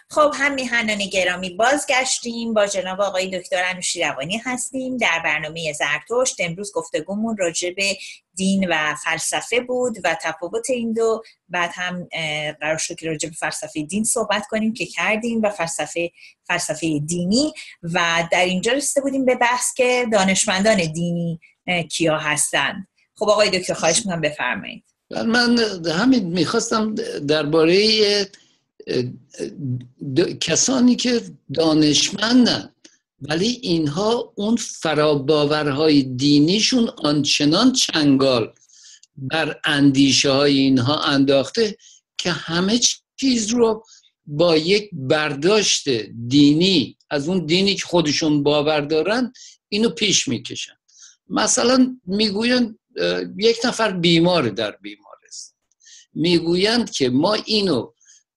خب هم میهنان گرامی، بازگشتیم با جناب آقای دکتر انوشیروانی هستیم در برنامه زرتشت. امروز گفتگومون راجع به دین و فلسفه بود و تفاوت این دو. بعد هم قرار شد که راجع به فلسفه دین صحبت کنیم که کردیم و فلسفه دینی، و در اینجا رسیده بودیم به بحث که دانشمندان دینی کیا هستند. خب آقای دکتر خواهش میکنم بفرمایید. من همین میخواستم درباره کسانی که دانشمندن ولی اینها اون فراباورهای دینیشون آنچنان چنگال بر اندیشه های اینها انداخته که همه چیز رو با یک برداشت دینی از اون دینی که خودشون باور دارن اینو پیش میکشن. مثلا میگوین یک نفر بیمار در بیمارستان، میگویند که ما اینو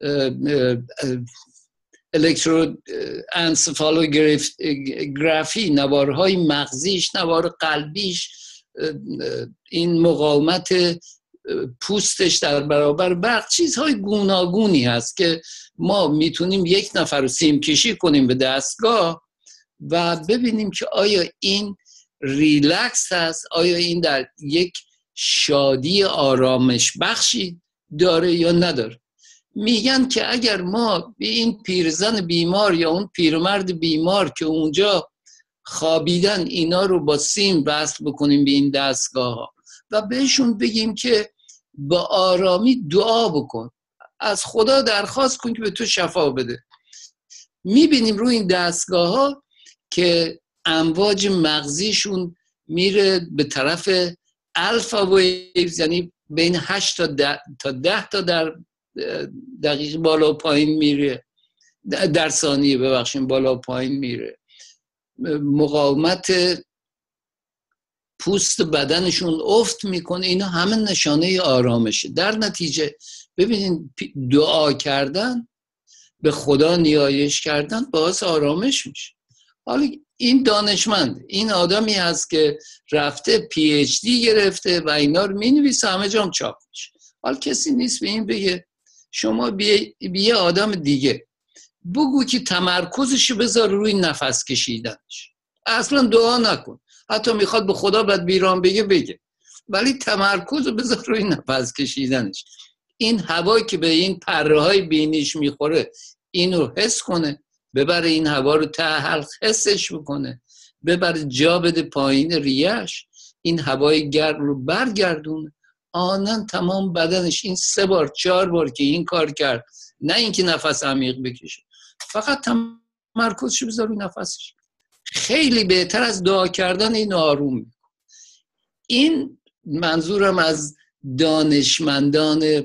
الکتروانسفالوگرافی، نوارهای مغزیش، نوار قلبیش، این مقاومت پوستش در برابر برق، چیزهای گوناگونی هست که ما میتونیم یک نفر رو سیم کشی کنیم به دستگاه و ببینیم که آیا این ریلکس هست، آیا این در یک شادی آرامش بخشی داره یا نداره. میگن که اگر ما به این پیرزن بیمار یا اون پیرمرد بیمار که اونجا خوابیدن اینا رو با سیم وصل بکنیم به این دستگاه ها و بهشون بگیم که با آرامی دعا بکن، از خدا درخواست کن که به تو شفا بده، میبینیم روی این دستگاه ها که امواج مغزیشون میره به طرف الفا ویوز، یعنی بین 8 تا 10 تا در دقیقه بالا و پایین میره، در ثانیه ببخشید بالا و پایین میره. مقاومت پوست بدنشون افت میکنه. اینا همه نشانه آرامشه. در نتیجه ببینید دعا کردن، به خدا نیایش کردن باعث آرامش میشه. حالا این دانشمند، این آدمی هست که رفته پی اچ دی گرفته و اینا رو مینویسه، همه جام چاپ میشه. حالا کسی نیست به این بگه شما بیه آدم دیگه بگو که تمرکزشو بذار روی نفس کشیدنش، اصلا دعا نکن، حتی میخواد به خدا بد بیران بگه، ولی تمرکزو بذار روی نفس کشیدنش. این هوایی که به این پره های بینیش میخوره اینو حس کنه، ببره این هوا رو ته حلق حسش بکنه، ببره جا بده پایین ریهش، این هوای گرم رو برگردونه، آنن تمام بدنش این 3 بار 4 بار که این کار کرد، نه اینکه نفس عمیق بکشه، فقط تمرکزشو بذار روی نفسش، خیلی بهتر از دعا کردن این آروم میکنه. این منظورم از دانشمندان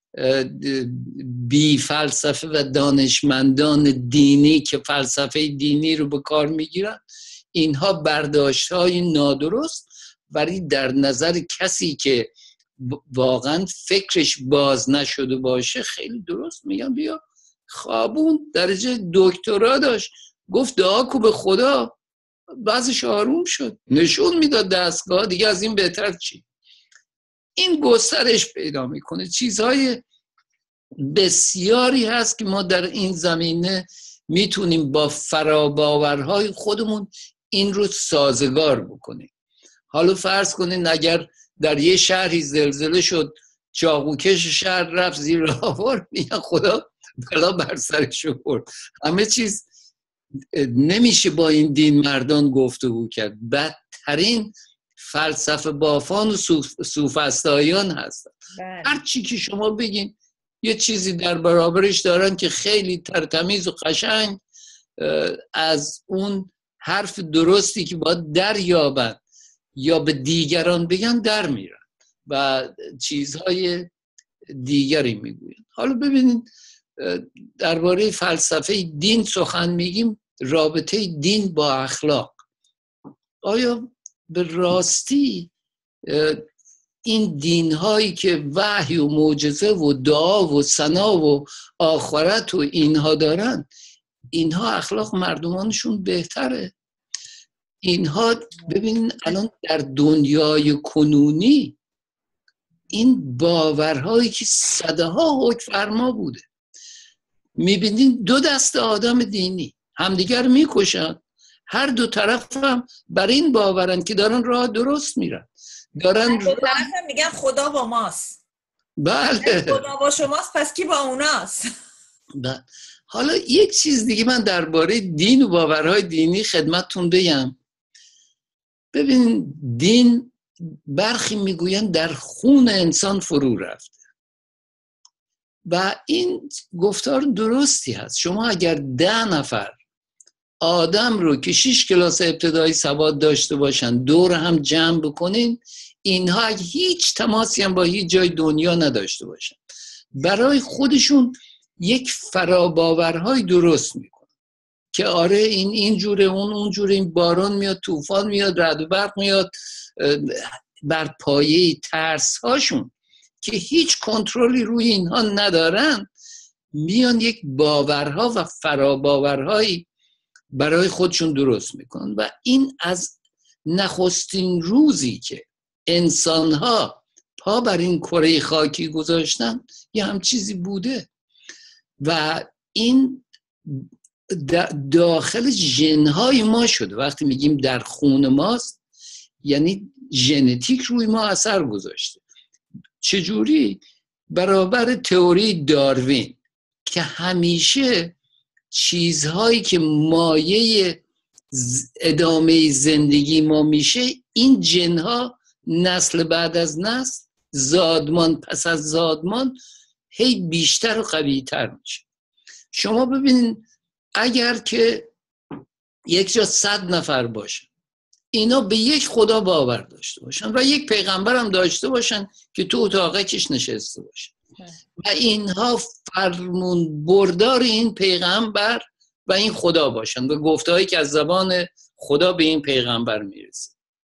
بی فلسفه و دانشمندان دینی که فلسفه دینی رو به کار میگیرن. اینها برداشت‌های نادرست ولی در نظر کسی که واقعا فکرش باز نشده باشه خیلی درست میگن. بیا خوابون درجه دکترا داشت، گفت دعا کو به خدا، بعضش آروم شد، نشون میداد دستگاه، دیگه از این بهتر چی؟ این گسترش پیدا میکنه. چیزهای بسیاری هست که ما در این زمینه میتونیم با فراباورهای خودمون این رو سازگار بکنیم. حالا فرض کنین اگر در یه شهری زلزله شد، چاقوکش شهر رفت زیر آوار، میگن خدا بلا بر سرش آورد. همه چیز نمیشه با این دین مردان گفتگو کرد. بدترین فلسفه بافان و سوفسطائیان هستن. هر چی که شما بگین یه چیزی در برابرش دارن که خیلی ترتمیز و قشنگ از اون حرف درستی که باید دریابن یا به دیگران بگن در میرن و چیزهای دیگری میگوین. حالا ببینید درباره فلسفه دین سخن میگیم، رابطه دین با اخلاق. آیا به راستی این دین‌هایی که وحی و معجزه و دعا و ثنا و آخرت و اینها دارن، اینها اخلاق مردمانشون بهتره؟ اینها ببینین الان در دنیای کنونی این باورهایی که صدها حکم فرما بوده، میبینین دو دست آدم دینی همدیگر میکشن، هر دو طرف هم بر این باورن که دارن راه درست میرن، دارن دو طرف هم میگن خدا با ماست. بله خدا با شماست پس کی با اوناست؟ بله. حالا یک چیز دیگه من درباره دین و باورهای دینی خدمتتون بگم. ببین دین برخی میگوین در خون انسان فرو رفته و این گفتار درستی هست. شما اگر 10 نفر آدم رو که 6 کلاس ابتدایی سواد داشته باشن دور هم جمع بکنین، اینها هیچ تماسی هم با هیچ جای دنیا نداشته باشن، برای خودشون یک فراباورهای درست میکنن که آره این جوره، اون جوره، این باران میاد، طوفان میاد، رعد و برق میاد، بر پایه ترس هاشون که هیچ کنترلی روی اینها ندارن میان یک باورها و فراباورهایی برای خودشون درست میکنن و این از نخستین روزی که انسانها پا بر این کره خاکی گذاشتن یه هم چیزی بوده و این داخل ژنهای ما شده. وقتی میگیم در خون ماست یعنی ژنتیک روی ما اثر گذاشته. چجوری؟ برابر تئوری داروین که همیشه چیزهایی که مایه ادامه زندگی ما میشه این ژنها نسل بعد از نسل، زادمان پس از زادمان هی بیشتر و قوی‌تر میشه. شما ببینید اگر که یک جا 100 نفر باشن اینا به یک خدا باور داشته باشن و یک پیغمبر هم داشته باشن که تو اتاقکش نشسته باشه و اینها فرمون بردار این پیغمبر و این خدا باشن و گفته‌هایی که از زبان خدا به این پیغمبر میرسه،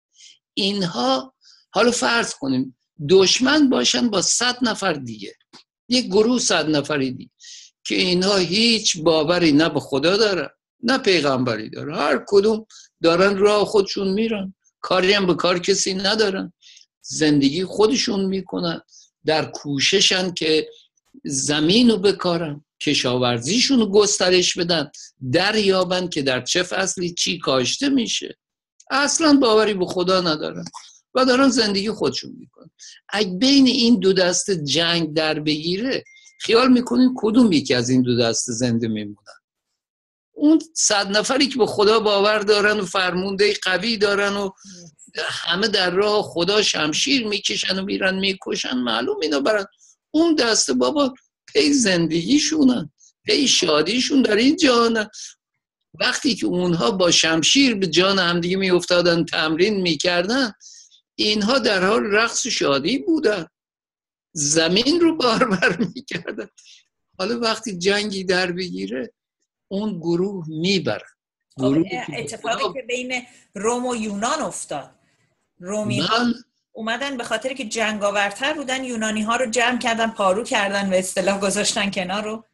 اینها حالا فرض کنیم دشمن باشن با 100 نفر دیگه، یک گروه 100 نفری دیگه که اینها هیچ باوری نه به خدا دارن نه پیغمبری دارن، هر کدوم دارن راه خودشون میرن، کاری هم به کار کسی ندارن، زندگی خودشون میکنن، در کوششن که زمین رو بکارن، کشاورزیشون رو گسترش بدن، دریابن که در چه فصلی چی کاشته میشه، اصلا باوری به خدا ندارن و دارن زندگی خودشون میکنن. اگه بین این دو دست جنگ در بگیره خیال میکنین کدوم یکی از این دو دست زنده میمونن؟ اون 100 نفری که به خدا باور دارن و فرمونده قوی دارن و همه در راه خدا شمشیر میکشن و میرن میکشن، معلوم اینا برن اون دست بابا پی زندگیشونن، پی شادیشون در این جهانن. وقتی که اونها با شمشیر به جان همدیگه میافتادن تمرین میکردن، اینها در حال رقص و شادی بودن، زمین رو باربر میکردن. حالا وقتی جنگی در بگیره اون گروه میبرن. اتفاقی که بین روم و یونان افتاد، رومی ها اومدن به خاطر که جنگاورتر بودن یونانی ها رو جمع کردن، پارو کردن، به اصطلاح گذاشتن کنار رو.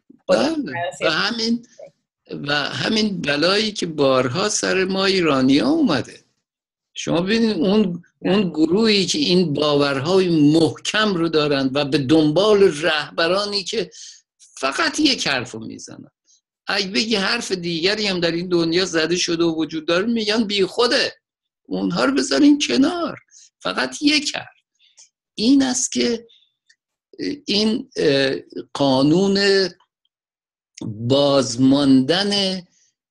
و همین بلایی که بارها سر ما ایرانی ها اومده. شما ببینید اون گروهی که این باورهای محکم رو دارن و به دنبال رهبرانی که فقط یک حرف رو میزنن، اگه بگی حرف دیگری هم در این دنیا زده شده و وجود داره میگن بی خوده، اونها رو بذارین کنار، فقط یک حرف. این است که این قانون بازماندن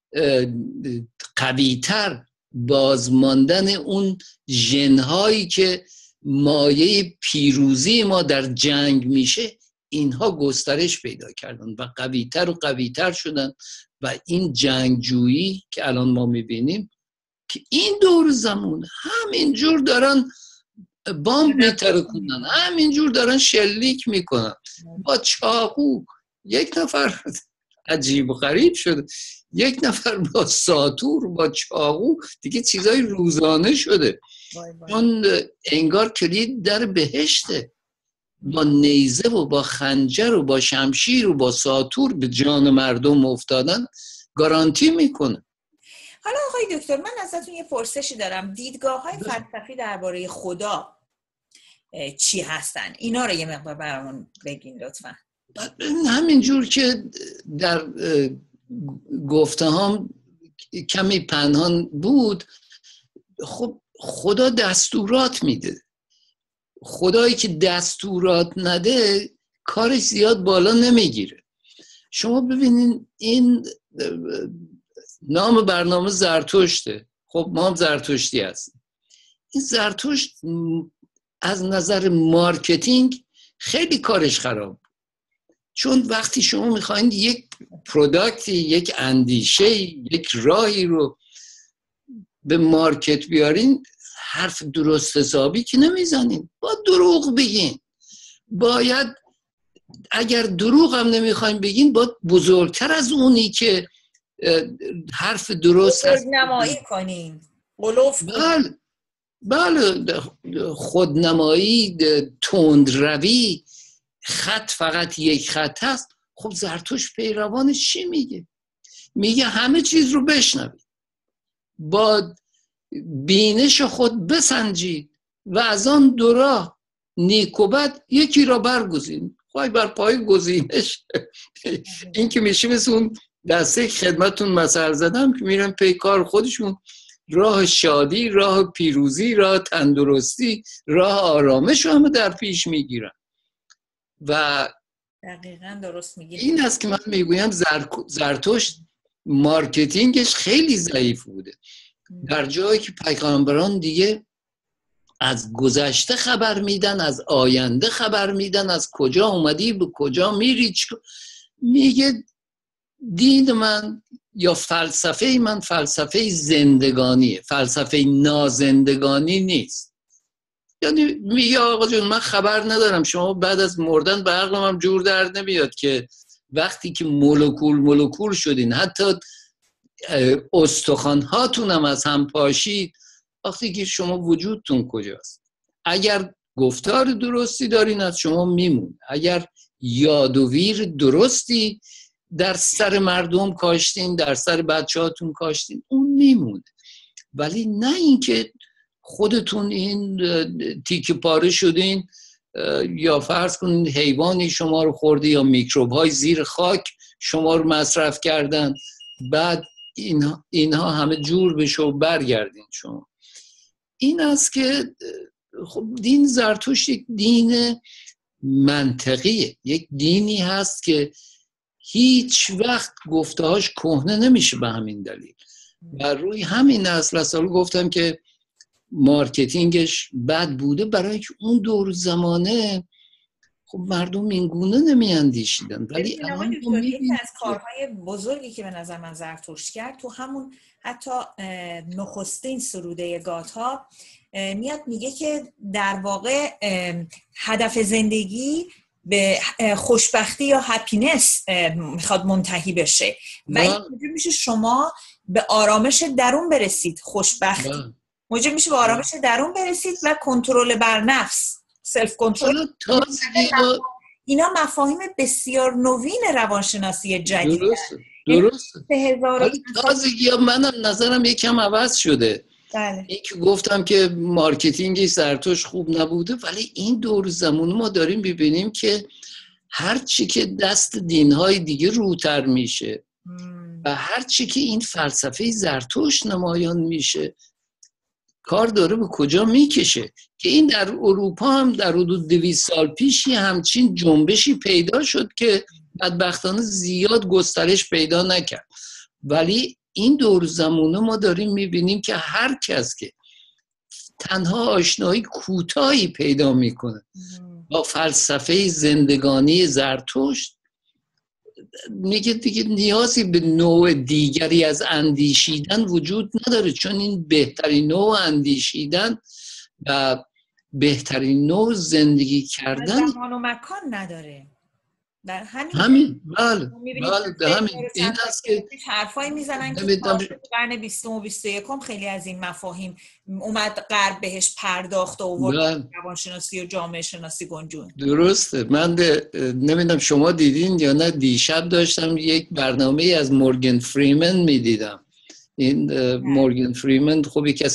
قوی‌تر، بازماندن اون ژن‌هایی که مایه پیروزی ما در جنگ میشه، اینها گسترش پیدا کردن و قوی‌تر و قوی‌تر شدن و این جنگجویی که الان ما میبینیم که این دور زمان همینجور دارن بمب میترکونن، همینجور دارن شلیک میکنن با چاقو. یک نفر عجیب و غریب شده، یک نفر با ساطور با چاقو، دیگه چیزای روزانه شده. اون انگار کلید در بهشته، با نیزه و با خنجر و با شمشیر و با ساطور به جان مردم افتادن گارانتی میکنه. حالا آقای دکتر من ازتون یه پرسشی دارم، دیدگاه‌های فلسفی درباره خدا چی هستن؟ اینا رو یه مقدار برامون بگین لطفا. همینجور که در گفته هم کمی پنهان بود، خب خدا دستورات میده. خدایی که دستورات نده کارش زیاد بالا نمیگیره. شما ببینین این نام برنامه زرتشته، خب ما هم زرتشتی هستیم. این زرتشت از نظر مارکتینگ خیلی کارش خراب، چون وقتی شما میخواین یک پروداکتی، یک اندیشه، یک راهی رو به مارکت بیارین، حرف درست حسابی که نمیزنین، با دروغ بگین. باید اگر دروغ هم نمیخواین بگین، باید بزرگتر از اونی که حرف درست هست نمایی کنین. بله، خودنمایی، تندروی، خط فقط یک خط هست. خب زرتشت پیروانش چی میگه؟ میگه همه چیز رو بشنوید، با بینش خود بسنجید و از آن دو راه نیک و بد یکی را برگزین. خواهی بر پای گزینش این که میشه مثل اون دسته خدمتون مثل زدم که میرن پی کار خودشون، راه شادی، راه پیروزی، راه تندرستی، راه آرامش رو همه در پیش میگیرن. و دقیقاً درست میگی. این است که من میگویم زرتشت مارکتینگش خیلی ضعیف بوده. در جایی که پیغمبران دیگه از گذشته خبر میدن، از آینده خبر میدن، از کجا اومدی به کجا میری، میگه دین من یا فلسفه من فلسفه زندگانیه، فلسفه نازندگانی نیست. یعنی میگه آقا جون من خبر ندارم، شما بعد از مردن به عقلم هم جور در نمیاد که وقتی که مولکول شدین، حتی استخوان هاتون هم از هم پاشید، وقتی که شما وجودتون کجاست؟ اگر گفتار درستی دارین از شما میمون، اگر یاد و ویر درستی در سر مردم کاشتین، در سر بچه هاتون کاشتین، اون میمونه. ولی نه اینکه خودتون این تیکه پاره شدین، یا فرض کنین حیوانی شما رو خورده یا میکروب های زیر خاک شما رو مصرف کردن، بعد اینها همه جور بشه و برگردین شما. این است که خب دین زرتشت یک دین منطقیه، یک دینی هست که هیچ وقت گفتهاش کهنه نمیشه. به همین دلیل و روی همین اصل گفتم که مارکتینگش بد بوده، برای که اون دور زمانه خب مردم اینگونه نمیاندیشیدن. ولی الان یکی از کارهای بزرگی که به نظر من زرتشت کرد، تو همون حتی نخستین سروده گاتها میاد میگه که در واقع هدف زندگی به خوشبختی یا هپینس میخواد منتهی بشه و این موجب میشه شما به آرامش درون برسید. خوشبختی موجب میشه به آرامش درون برسید و کنترل بر نفس، سلف کنترل. اینا مفاهیم بسیار نوین روانشناسی جدید. درسته. ولی تازگی منم نظرم یکم عوض شده. بله. این که گفتم که مارکتینگی زرتشت خوب نبوده، ولی این دور زمان ما داریم ببینیم که هر چی که دست دینهای دیگه روتر میشه و هر چی که این فلسفه زرتشت نمایان میشه، کار داره به کجا میکشه. که این در اروپا هم در حدود 200 سال پیش همچین جنبشی پیدا شد که بدبختانه زیاد گسترش پیدا نکرد. ولی این دور زمانه ما داریم میبینیم که هر کس که تنها آشنایی کوتاهی پیدا میکنه با فلسفه زندگانی زرتشت، میگه دیگه نیازی به نوع دیگری از اندیشیدن وجود نداره، چون این بهترین نوع اندیشیدن و بهترین نوع زندگی کردن زمان و مکان نداره. در همین بله همین این است که حرفایی میزنن که قرن 20 و 21 خیلی از این مفاهیم اومد غرب بهش پرداخت و آورد روانشناسی و جامعه شناسی گنجون. درسته. من نمیدونم شما دیدین یا نه، دیشب داشتم یک برنامه از مورگان فریمن میدیدم. این مورگان فریمن خب یکی از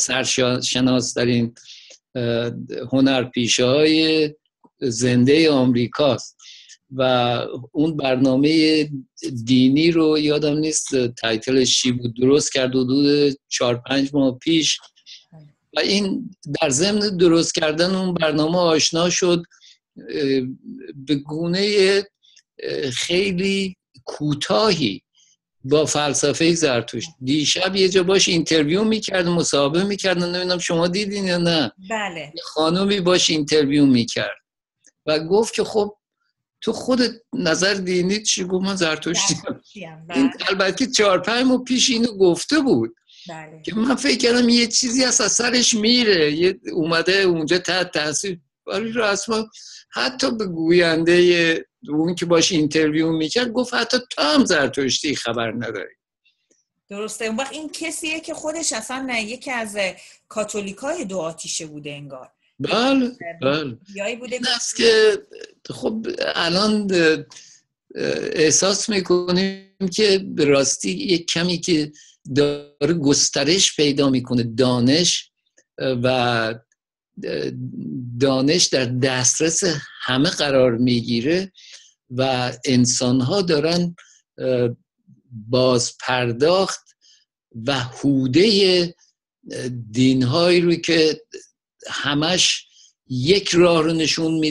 و اون برنامه دینی رو یادم نیست تایتلش چی بود، درست کرد حدود 4-5 ماه پیش و این در ضمن درست کردن اون برنامه آشنا شد به گونه خیلی کوتاهی با فلسفه زرتشت. دیشب یه جا باش اینترویو میکرد، مصاحبه میکرد، نمیدونم شما دیدین یا نه؟ بله. خانومی باش اینترویو میکرد و گفت که خب تو خودت نظر دینی چی؟ گفت من زرتشتیم. این البته 4-5 ماه پیش اینو گفته بود. بله. که من فکر کردم یه چیزی از سرش میره، یه اومده اونجا تحت تاثیر، ولی رسما حتی به گوینده اون که باش اینترویو میکرد گفت حتی تو هم زرتشتی خبر نداری. درسته. اون وقت این کسیه که خودش اصلا یکی از کاتولیکای دو آتیشه بوده انگار. بله بوده این است که خب الان احساس میکنیم که به راستی یک کمی که داره گسترش پیدا میکنه و دانش در دسترس همه قرار میگیره و انسانها دارن باز پرداخت و حوده دینهایی رو که همش یک راه رو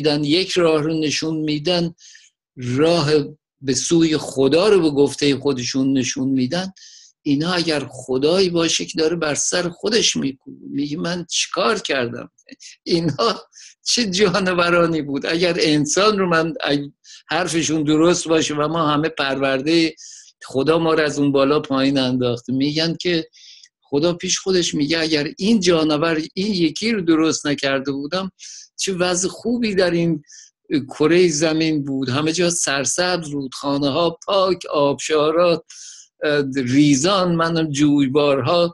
نشون میدن راه به سوی خدا رو به گفته خودشون نشون میدن. اینا اگر خدایی باشه که داره بر سر خودش میگه من چیکار کردم؟ اینا چه جانورانی بود؟ اگر انسان رو من حرفشون درست باشه و ما همه پرورده خدا ما رو از اون بالا پایین انداخته، میگن که خدا پیش خودش میگه اگر این جانور این یکی رو درست نکرده بودم چه وضع خوبی در این کره زمین بود، همه جا سرسبز، رودخانه ها پاک، آبشارات ریزان، منم جویبارها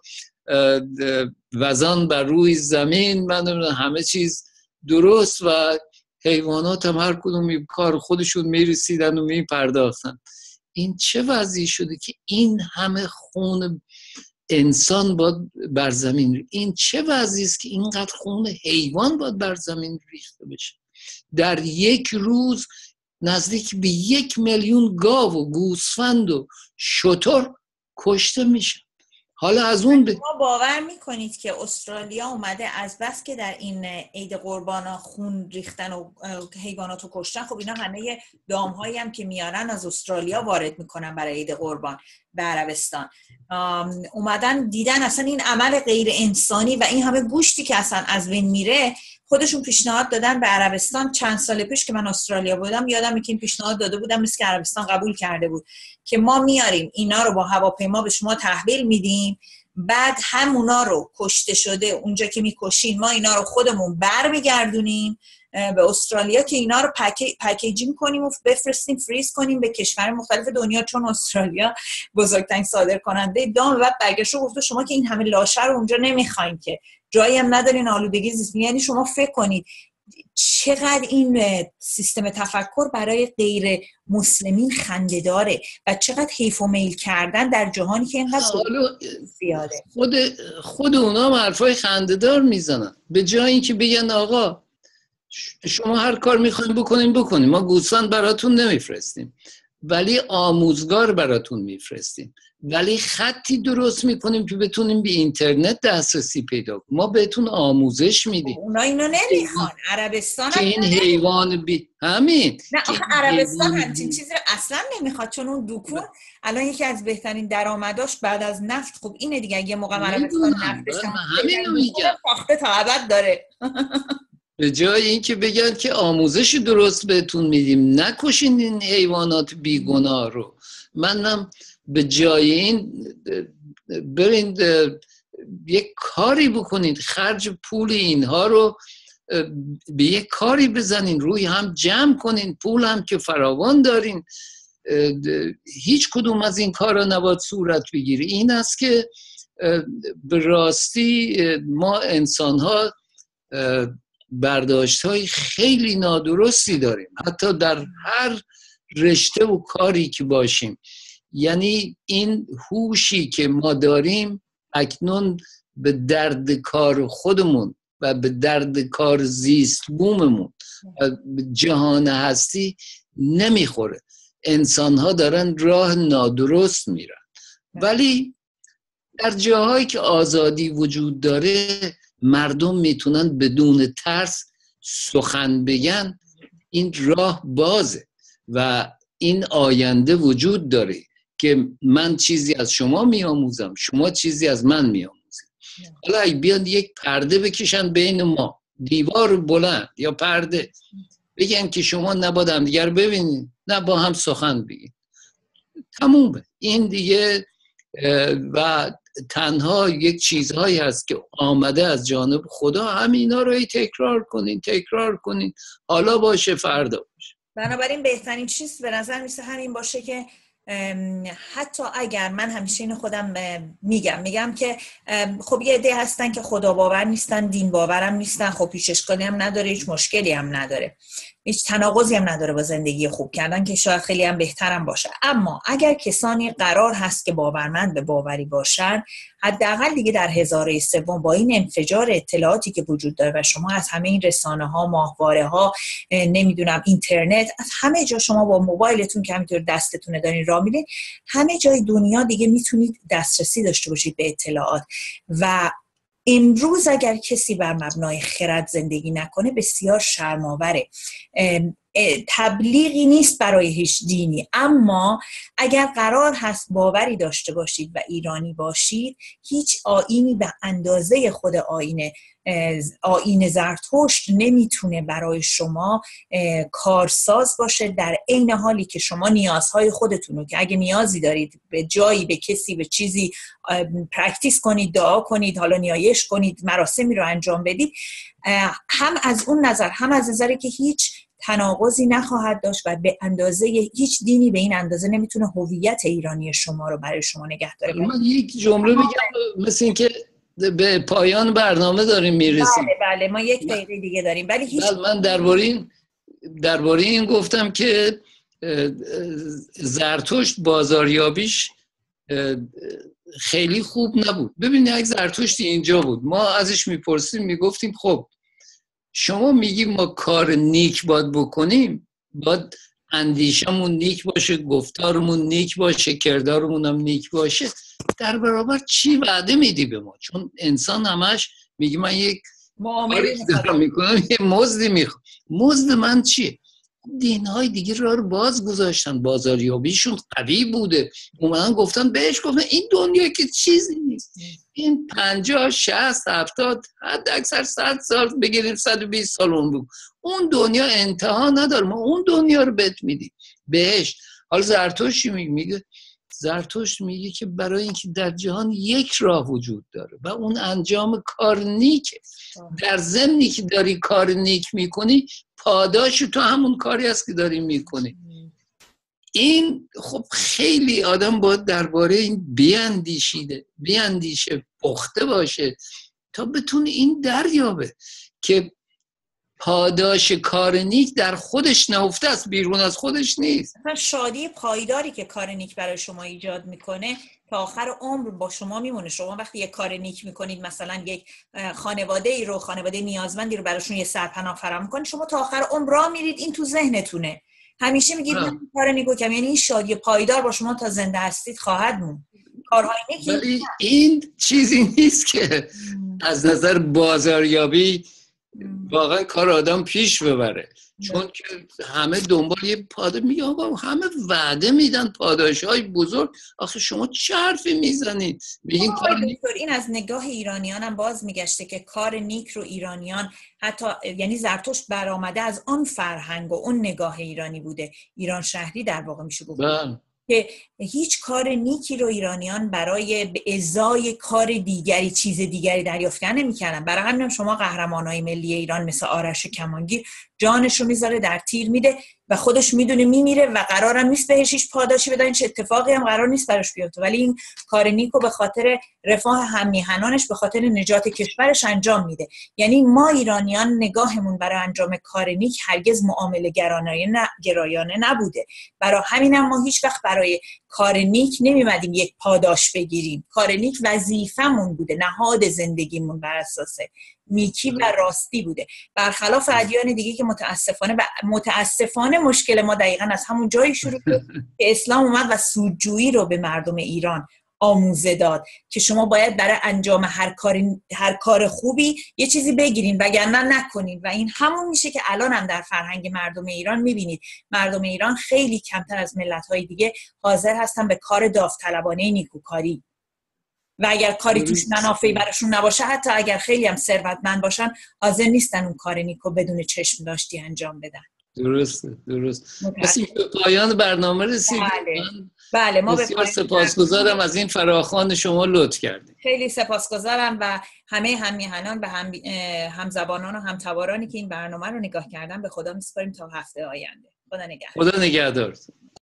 وزان بر روی زمین، منم همه چیز درست و حیوانات هم هر کدوم کار خودشون میرسیدن و میپرداختن. این چه وضعی شده که این همه خون انسان باید بر زمین، این چه وضعی است که اینقدر خون حیوان باید بر زمین ریخته بشه؟ در یک روز نزدیک به 1 میلیون گاو و گوسفند و شتر کشته میشن. حالا از اون شما باور میکنید که استرالیا اومده از بس که در این عید قربانا خون ریختن و حیواناتو کشتن، خب اینا همه دامهایی هم که میارن از استرالیا وارد میکنن برای عید قربان به عربستان، اومدن دیدن اصلا این عمل غیر انسانی و این همه گوشتی که اصلا از بین میره. خودشون پیشنهاد دادن به عربستان چند سال پیش که من استرالیا بودم، یادمه که این پیشنهاد داده بودم، مثل که عربستان قبول کرده بود که ما میاریم اینا رو با هواپیما به شما تحویل میدیم، بعد همونا رو کشته شده اونجا که میکشین ما اینا رو خودمون برمیگردونیم به استرالیا که اینا رو پکیجینگ کنیم و بفرستیم فریز کنیم به کشور مختلف دنیا، چون استرالیا بزرگترین صادر کننده دام. و برگشت و گفت شما که این همه لاشه رو اونجا نمیخواین که جایی هم ندارین آلودگی زیست، یعنی شما فکر کنید چقدر این سیستم تفکر برای غیر مسلمین خنده داره و چقدر حیف و میل کردن در جهانی که اینقدر زیاده. خود اونا هم حرفای خنده دار میزنن، به جای اینکه بگن آقا شما هر کار میخواین بکنین، ما گوسفند براتون نمیفرستیم ولی آموزگار براتون میفرستیم، ولی خطی درست میکنیم که بتونیم به اینترنت دسترسی پیدا کنیم، ما بهتون آموزش میدیم. اونا اینو نمیخوان. عربستان که این حیوان همین نه آخه عربستان همچین چیزی رو اصلا نمیخواد، چون اون دکون الان یکی از بهترین درآمداش بعد از نفت، خب اینه دیگه، یه موقع عربستان نفتش همینو میگم ساخته تا ابد داره. به جای اینکه بگن که آموزش درست بهتون میدیم نکشین این حیوانات بیگناه رو، منم به جای این برین یک کاری بکنید، خرج پول اینها رو به یک کاری بزنین، روی هم جمع کنین، پول هم که فراوان دارین، هیچ کدوم از این کارا نباید صورت بگیره. این است که به راستی ما انسان ها برداشت‌های خیلی نادرستی داریم، حتی در هر رشته و کاری که باشیم. یعنی این هوشی که ما داریم اکنون به درد کار خودمون و به درد کار زیست بوممون و به جهان هستی نمیخوره. انسان‌ها دارن راه نادرست میرن. ولی در جاهایی که آزادی وجود داره مردم میتونن بدون ترس سخن بگن. این راه بازه و این آینده وجود داره که من چیزی از شما میآموزم، شما چیزی از من میآموزید. حالا اگه بیان یک پرده بکشن بین ما، دیوار بلند یا پرده، بگن که شما نباید هم دیگر ببینید، نه با هم سخن بگید، تمومه. این دیگه و تنها یک چیزهایی هست که آمده از جانب خدا، همینا رو تکرار کنین، حالا باشه فردا باشه. بنابراین بهترین چیز به نظر میسه همین باشه که حتی اگر من همیشه اینو خودم میگم که خب یه عده هستن که خدا باور نیستن، دین باورم نیستن، خب هیچ اشکالی هم نداره، هیچ مشکلی هم نداره، هیچ تناقضی هم نداره با زندگی خوب کردن که شاید خیلی هم بهترم باشه. اما اگر کسانی قرار هست که باورمند به باوری باشن، حداقل دیگه در هزاره سوم با این انفجار اطلاعاتی که وجود داره و شما از همه این رسانه‌ها، ماهواره‌ها، نمیدونم اینترنت، از همه جا شما با موبایلتون که همینطور دستتونه دارین راه میرین، همه جای دنیا دیگه میتونید دسترسی داشته باشید به اطلاعات. و امروز اگر کسی بر مبنای خرد زندگی نکنه بسیار شرم‌آوره. تبلیغی نیست برای هیچ دینی، اما اگر قرار هست باوری داشته باشید و ایرانی باشید، هیچ آیینی به اندازه خود آیین زرتشت نمیتونه برای شما کارساز باشه، در عین حالی که شما نیازهای خودتون رو که اگه نیازی دارید به جایی، به کسی، به چیزی پرکتیس کنید، دعا کنید، حالا نیایش کنید، مراسمی رو انجام بدید، هم از اون نظر هم از نظری که هیچ تناقضی نخواهد داشت و به اندازه هیچ دینی به این اندازه نمیتونه هویت ایرانی شما رو برای شما نگه داره. من یک جمله میگم مثل این که به پایان برنامه داریم میرسیم. بله ما یک دقیقه دیگه داریم، ولی هیچ من درباره این گفتم که زرتشت بازاریابیش خیلی خوب نبود. ببینید یک زرتشتی اینجا بود، ما ازش میپرسیم میگفتیم خب شما میگی ما کار نیک باید بکنیم، باید اندیشمون نیک باشه، گفتارمون نیک باشه، کردارمون هم نیک باشه، در برابر چی وعده میدی به ما؟ چون انسان همش میگه من یک معامله دارم میکنم، یه مزدی میخوام. مزد من چیه؟ دینهای دیگه رو باز گذاشتن، بازاریابیشون قوی بوده، اومدن گفتن بهش، گفتن این دنیا که چیزی نیست، این 50 60 70 حد اکثر 100 سال بگیریم، 120 سال اون دنیا انتها نداره، ما اون دنیا رو بهت میدیم بهش. حالا زرتشت میگه زرتشت میگه که برای اینکه در جهان یک راه وجود داره و اون انجام کار نیکه، در ضمنی که داری کار نیک میکنی پاداش تو همون کاری است که داری میکنی. این خب خیلی آدم باید درباره این بیاندیشه، پخته باشه تا بتونه این دریابه که پاداش کار نیک در خودش نهفته است، بیرون از خودش نیست. شادی پایداری که کار نیک برای شما ایجاد میکنه تا آخر عمر با شما میمونه. شما وقتی یک کار نیک میکنید، مثلا یک خانواده نیازمندی رو براشون یه سرپناه فراهم میکنید، شما تا آخر عمر راه میرید، این تو ذهنتونه، همیشه میگید من کار نیکو کردم، یعنی این شادی پایدار با شما تا زنده هستید خواهد موند. کارهای نیکی ولی این چیزی نیست که از نظر بازاریابی واقعا کار آدم پیش ببره، چون که همه دنبال یه میگم همه وعده میدن پاداشهای بزرگ. آخه شما چه حرفی میزنید؟ بگین کار نیک. این از نگاه ایرانیان هم باز میگشته که کار نیک رو ایرانیان حتی، یعنی زرتشت برآمده از آن فرهنگ و اون نگاه ایرانی بوده، ایران شهری در واقع میشه گفت، که هیچ کار نیکی رو ایرانیان برای به ازای کار دیگری، چیز دیگری دریافت نمی‌کردن. برای همین شما قهرمانای ملی ایران مثل آرش کمانگیر جانش رو میذاره در تیر میده و خودش میدونه میمیره و قرارم نیست بهش هیچ پاداشی بدن، چه اتفاقی هم قرار نیست براش بیفته، ولی این کار نیکو به خاطر رفاه هم‌میهنانش، به خاطر نجات کشورش انجام میده. یعنی ما ایرانیان نگاهمون برای انجام کار نیک هرگز معامله گرایانه نبوده. برای همینم ما هیچ وقت برای کار نیک نمیمدیم یک پاداش بگیریم. کار نیک وظیفمون بوده، نهاد زندگیمون بر اساس نیکی و راستی بوده، برخلاف ادیان دیگه که متاسفانه مشکل ما دقیقاً از همون جایی شروع شد که اسلام اومد و سودجویی رو به مردم ایران آموزه داد که شما باید برای انجام هر کار خوبی یه چیزی بگیرین وگرنه نکنین، و این همون میشه که الان هم در فرهنگ مردم ایران میبینید مردم ایران خیلی کمتر از ملت‌های دیگه حاضر هستن به کار داوطلبانه نیکوکاری، و اگر کاری توش منافعی براشون نباشه، حتی اگر خیلی هم ثروتمند باشن، حاضر نیستن اون کار نیکو بدون چشم داشتی انجام بدن. درست. مثل به پایان برنامه رسیدیم. بله ما بسیار سپاسگزارم از این فراخوان شما، لطف کردید. خیلی سپاسگزارم و همه هممیهنان و همزبانان و همتوارانی که این برنامه رو نگاه کردن به خدا میسپاریم تا هفته آینده. خدا نگهدار.